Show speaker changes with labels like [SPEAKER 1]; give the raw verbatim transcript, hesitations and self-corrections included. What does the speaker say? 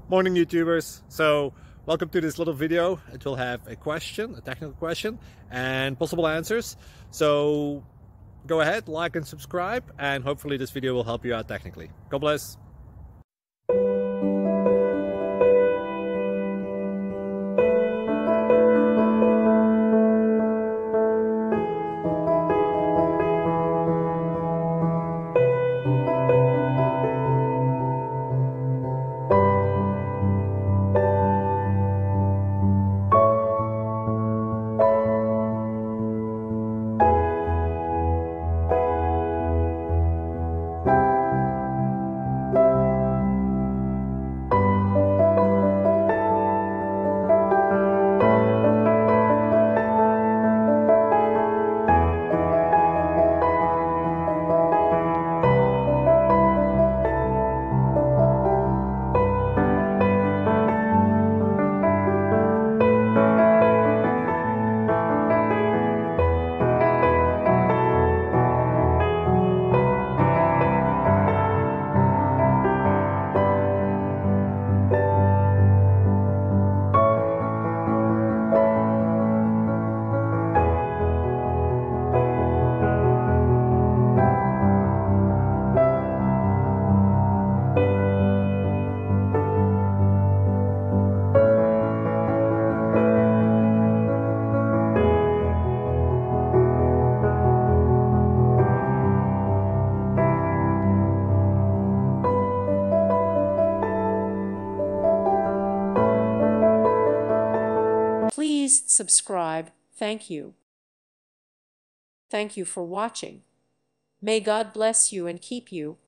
[SPEAKER 1] Morning YouTubers. So welcome to this little video. It will have a question, a technical question, and possible answers. So go ahead, like and subscribe, and hopefully this video will help you out technically. God bless.
[SPEAKER 2] Please subscribe. Thank you. Thank you for watching. May God bless you and keep you.